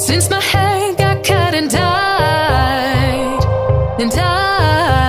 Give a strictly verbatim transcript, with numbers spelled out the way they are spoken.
Since my hair got cut and dyed, and dyed.